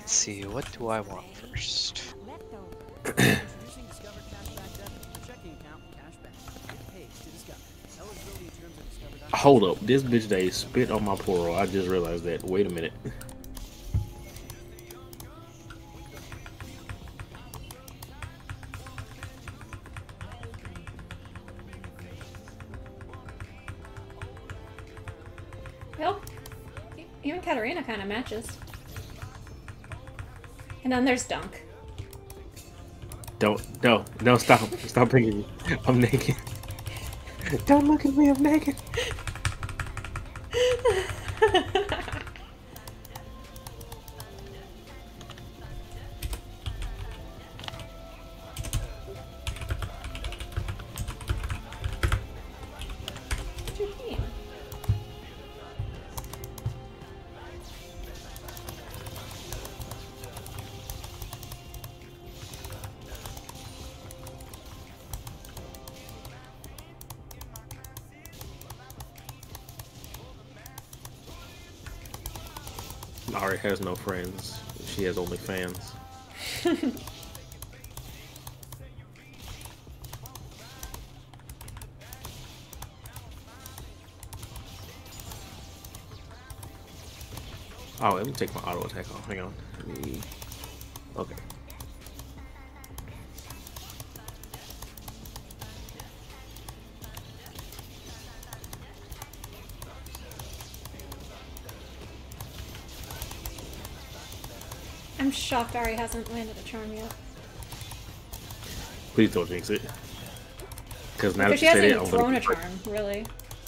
Let's see, what do I want first? Hold up, this bitch they spit on my poro. I just realized that. Wait a minute. Well, even Katarina kind of matches. And then there's Dunk. No, stop bringing me. I'm naked. Don't look at me, I'm naked. What's your team? Ari has no friends. She has only fans. Oh, let me take my auto attack off. Hang on. Okay. I'm shocked Ari hasn't landed a charm yet. Please don't jinx it. Because now Because that she you said hasn't it, even I'm thrown gonna a charm, really.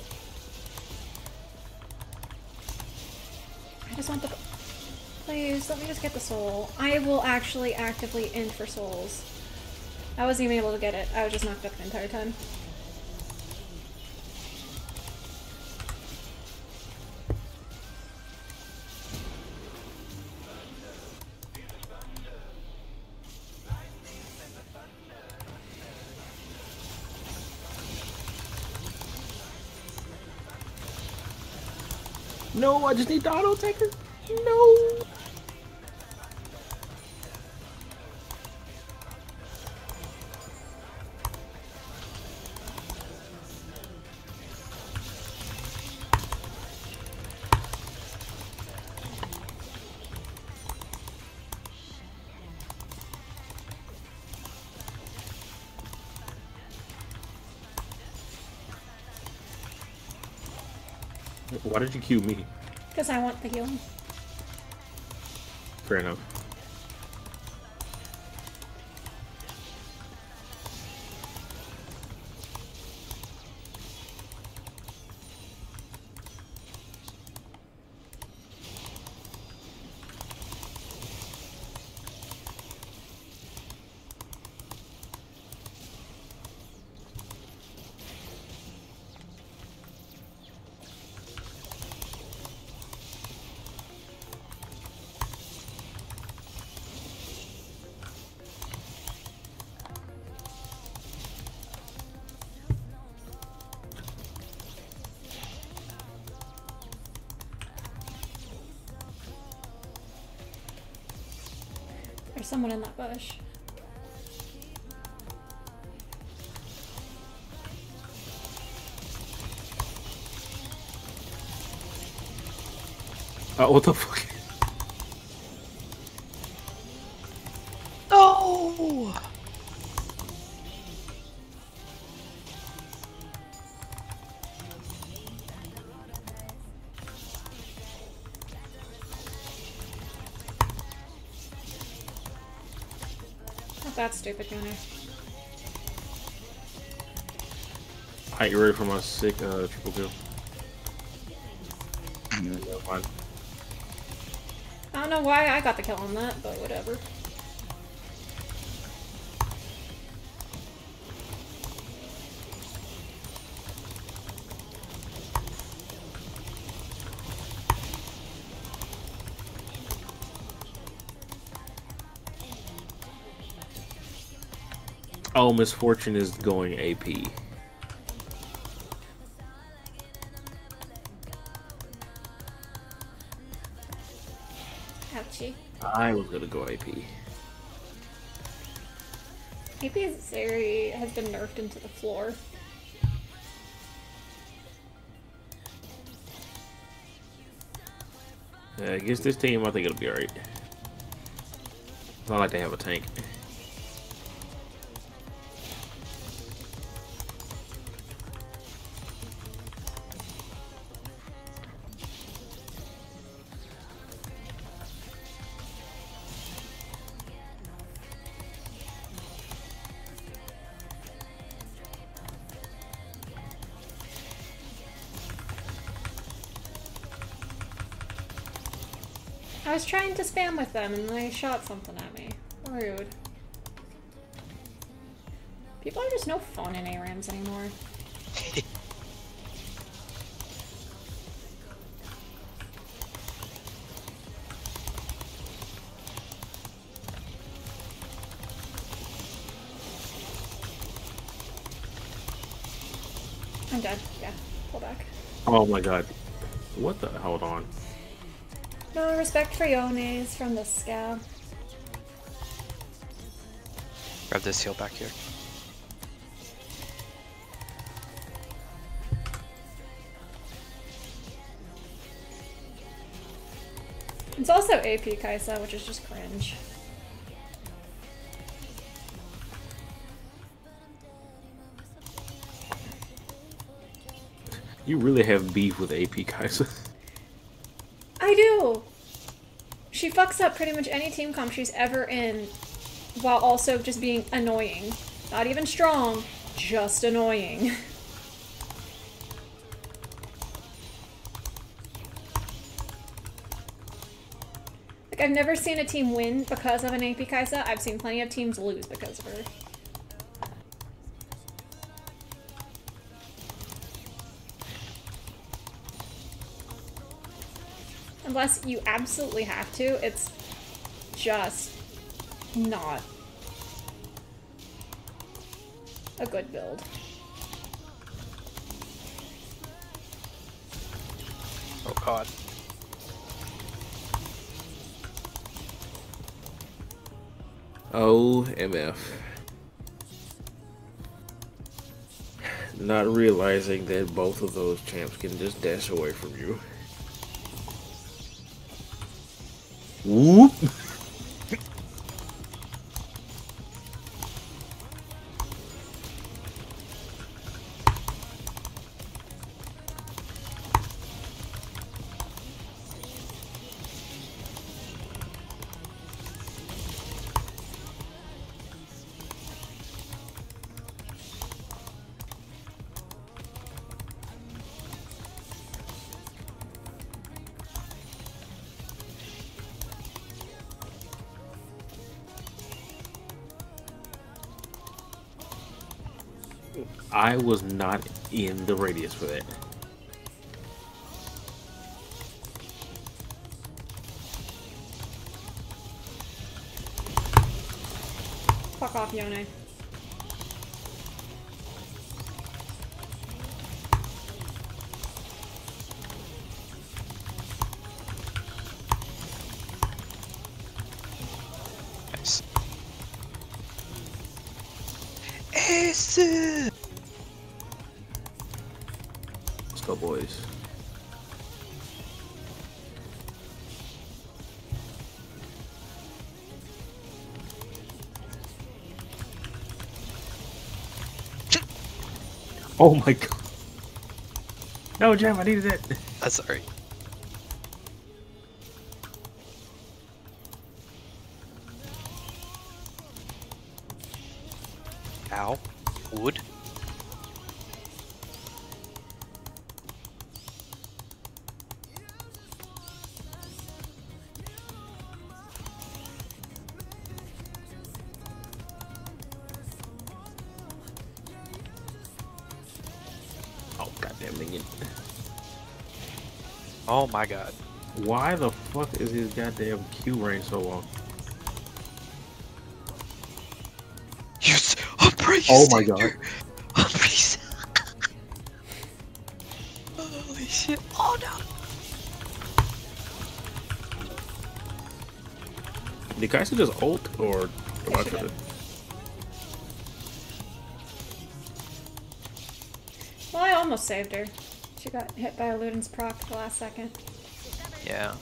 I just want the... Please, let me just get the soul. I will actually actively end for souls. I wasn't even able to get it. I was just knocked up the entire time. No, I just need the auto attacker. No. Why did you cue me? Because I want the healing. Fair enough. There's someone in that bush. What the fuck? No! Not that stupid, Gunner. Alright, you ready for my sick triple kill? Never mind. I don't know why I got the kill on that, but whatever. Oh, Misfortune is going AP. Ouchie. I was gonna go AP. AP has been nerfed into the floor. Against this team, I think it'll be alright. It's not like they have a tank. I was trying to spam with them and they shot something at me. Rude. People are just no fun in ARAMs anymore. I'm dead. Yeah, pull back. Oh my god. What the? Hold on. No respect for Yones from this scab. Grab this heal back here. It's also AP Kaisa, which is just cringe. You really have beef with AP Kaiser. I do! She fucks up pretty much any team comp she's ever in, while also just being annoying. Not even strong, just annoying. Like, I've never seen a team win because of an AP Kaisa. I've seen plenty of teams lose because of her. Unless you absolutely have to, it's just not a good build. Oh god. Oh, MF. Not realizing that both of those champs can just dash away from you. Whoop! I was not in the radius for that. Fuck off, Yone. Nice. Ace! Let's go, boys. Oh my god. No, Jeff, I needed that. That's alright. Ow. Wood. Oh, goddamn minion. Oh my god. Why the fuck is his goddamn Q range so long? Yes! I'm pretty Oh my god. I'm pretty Holy shit. Oh no! Did Kai'Sa just ult or Yeah, I she did. Well, I almost saved her. She got hit by a Luden's proc at the last second. Yeah.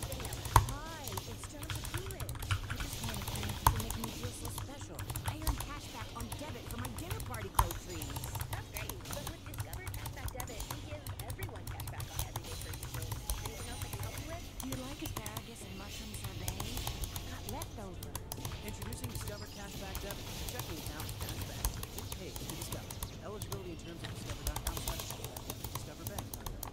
Introducing Discover Cashback Debit. Check the account for cashback. Get paid to Discover. Eligibility in terms of discover.com/Discover Bank.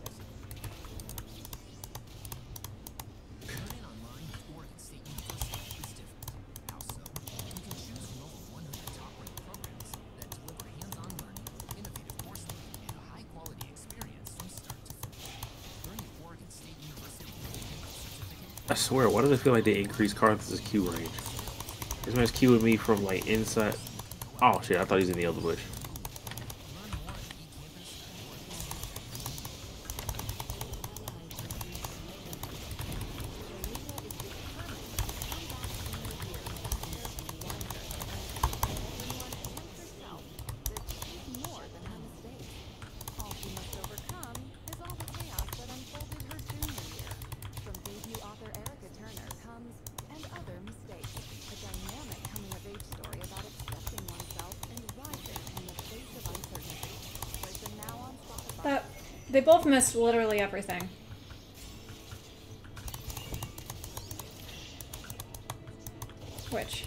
Learning online at Oregon State University is different. How so? You can choose from over 100 top-ranked programs that deliver hands-on learning, innovative course learning, and a high-quality experience from start to finish. Learn at Oregon State University. Certificate. I swear, why does it feel like they increased Karthus' Q range? This man's Qing me from like inside. Oh shit! I thought he was in the other bush. They both missed literally everything. Which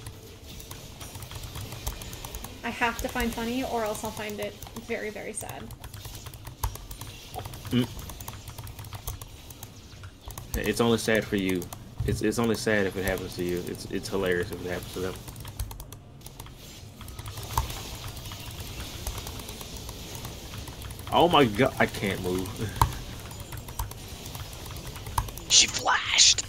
I have to find funny, or else I'll find it very, very sad. It's only sad for you. It's only sad if it happens to you. It's hilarious if it happens to them. Oh my god, I can't move. She flashed.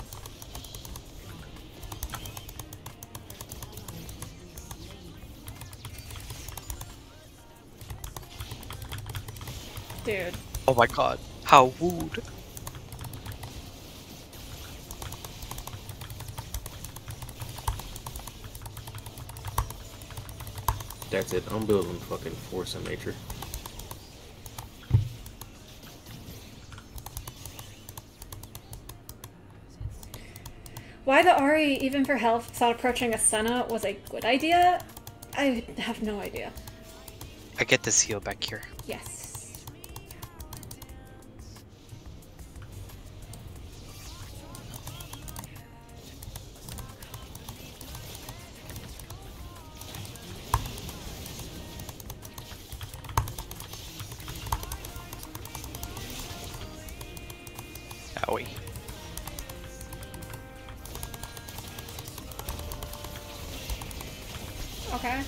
Dude. Oh my god. How wooed. That's it. I'm building fucking Force of Nature. Why the Ari, even for health, thought approaching a Senna was a good idea? I have no idea. I get this heal back here. Yes. Owie. Okay.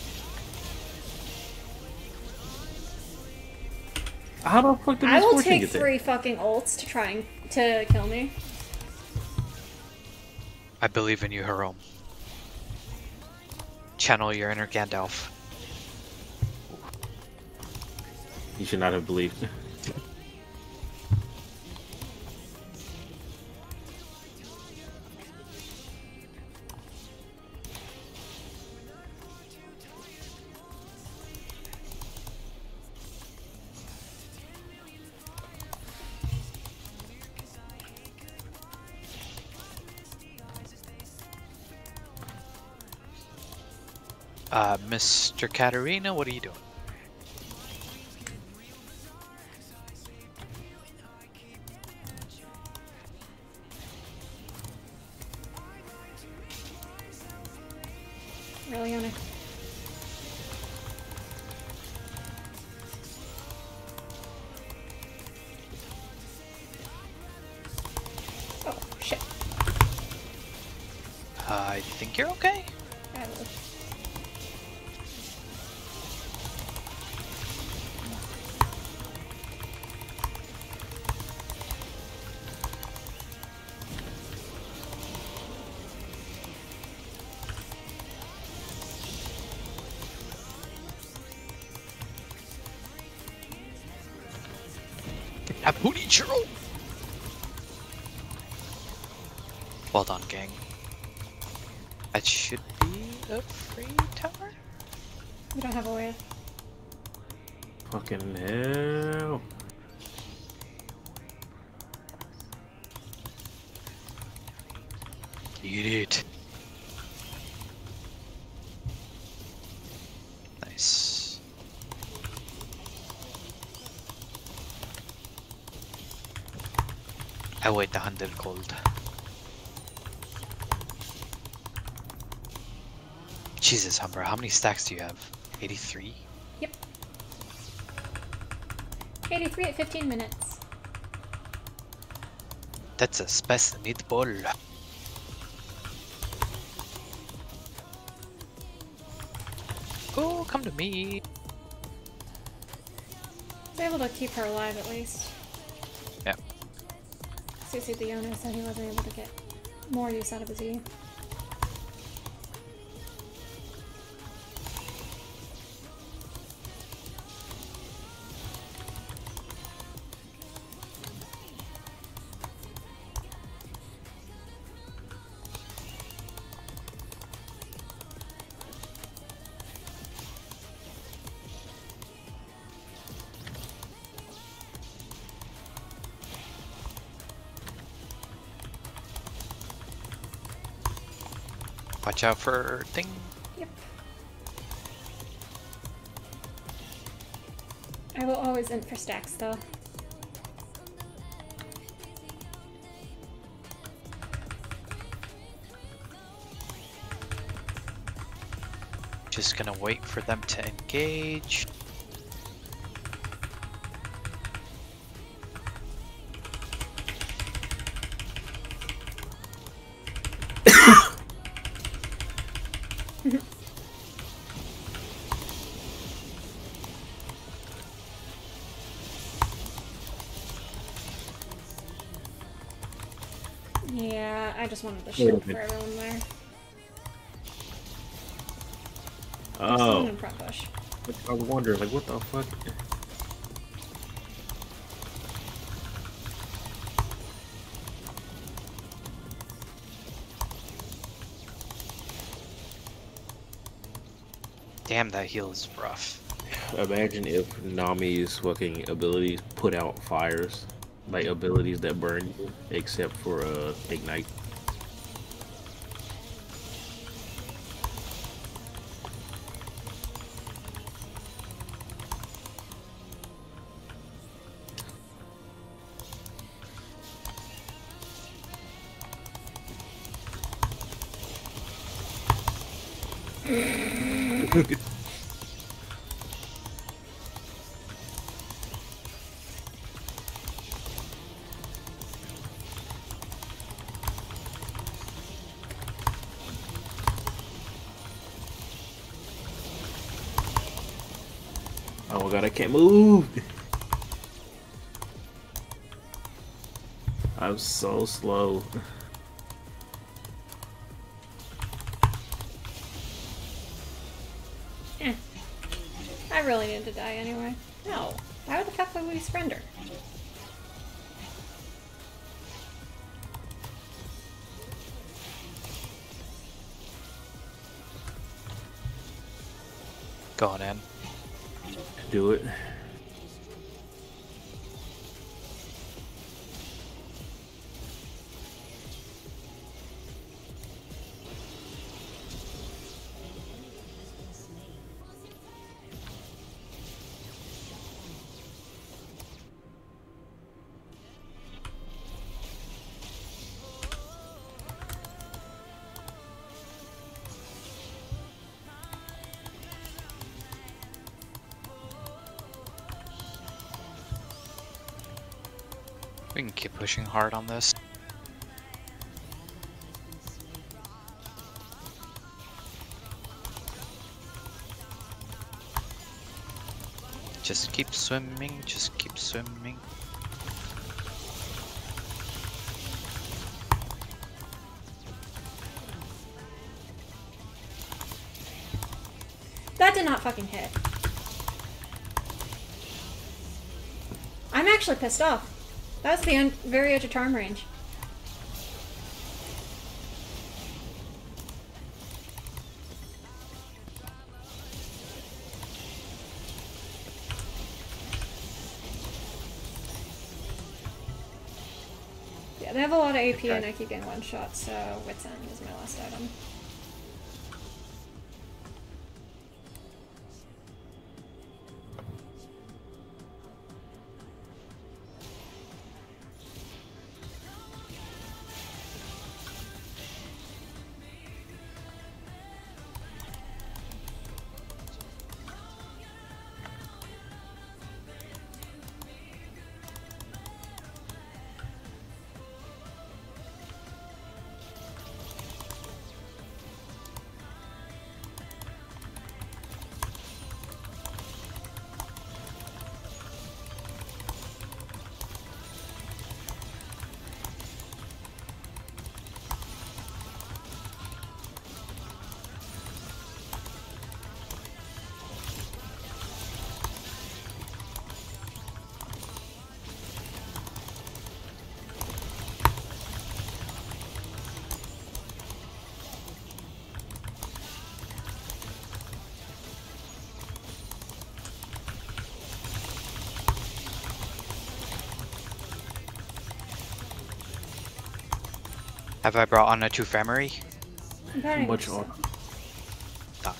How the fuck did I this will Fortune take get there? 3 fucking ults to try and to kill me. I believe in you, Jerome. Channel your inner Gandalf. You should not have believed. Mr. Katarina, what are you doing? Really on it. Oh, shit. I think you're okay. I will. A booty churro. Well done, gang. That should be a free tower? We don't have a wave. Fucking hell. Eat it. Nice. I wait the 100 gold. Jesus, Humber, how many stacks do you have? 83? Yep. 83 at 15 minutes. That's a spicy meatball. Oh, come to me. I was able to keep her alive at least. Yeah. Susie the owner said he wasn't able to get more use out of his E. Watch out for thing. Yep. I will always int for stacks though. Just gonna wait for them to engage. Yeah, I just wanted the Wait a shield for minute. everyone there. Oh, Someone in front bush. I was wondering, like, what the fuck? Damn, that heal is rough. Imagine if Nami's fucking abilities put out fires, like abilities that burn you, except for ignite. Oh my god, I can't move! I'm so slow. Eh. I really needed to die anyway. No. Why the fuck would we surrender? Going in. Do it. We can keep pushing hard on this. Just keep swimming, just keep swimming. That did not fucking hit. I'm actually pissed off. That was the very edge of charm range. Yeah, they have a lot of AP and Okay. I keep getting one shot, so Wits End is my last item. Have I brought on a 2 Ephemery? I'm probably Much so. on. Fuck.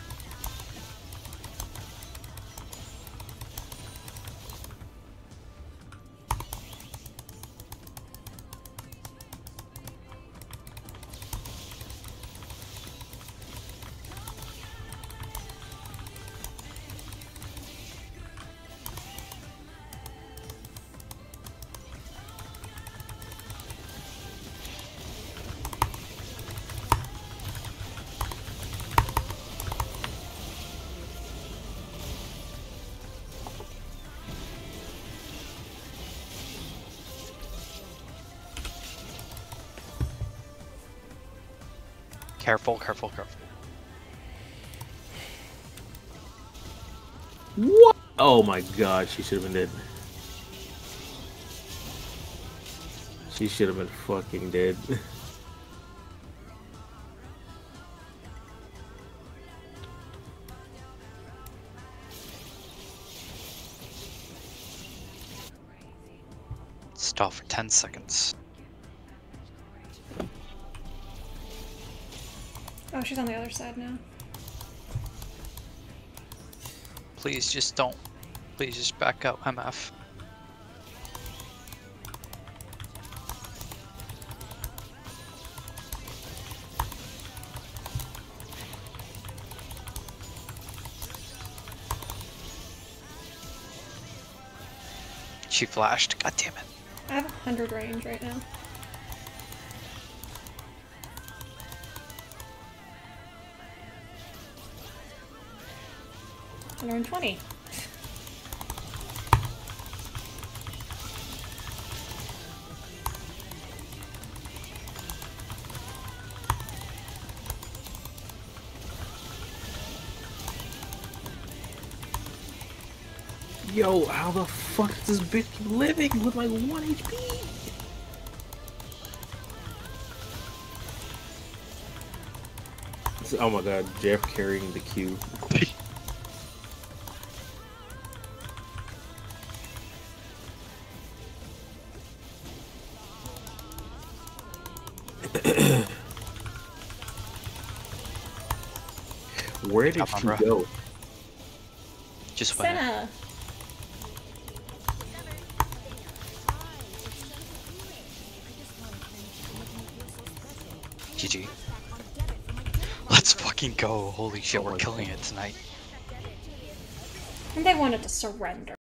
Careful, careful, careful. What? Oh my god, she should have been dead. She should have been fucking dead. Stall for 10 seconds. Oh, she's on the other side now. Please just don't. Please just back out, MF. She flashed. God damn it. I have 100 range right now. And 20. Yo, how the fuck is this bitch living with like 1 HP? Oh my god, Jeff carrying the Q. Where did Come on, she bro. go? Just win it. Senna! GG. Let's fucking go. Holy shit, Oh we're my killing God. it tonight. And they wanted to surrender.